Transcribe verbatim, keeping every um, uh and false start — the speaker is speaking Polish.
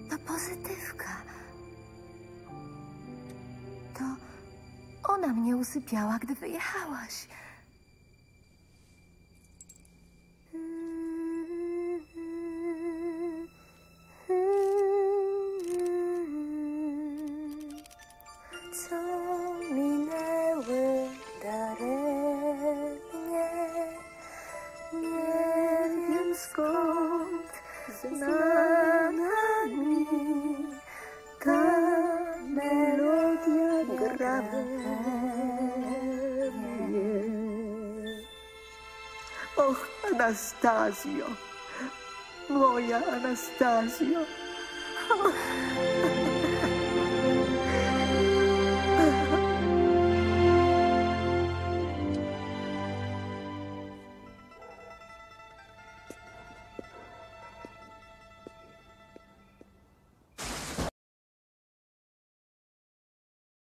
To pozytywka. To ona mnie usypiała, gdy wyjechałaś. Co minęły daremnie, nie wiem skąd znana mi ta melodia gra we mnie. Och, Anastazjo, moja Anastazjo.